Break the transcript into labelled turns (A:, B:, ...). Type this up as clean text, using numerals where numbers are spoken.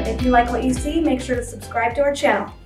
A: If you like what you see, make sure to subscribe to our channel.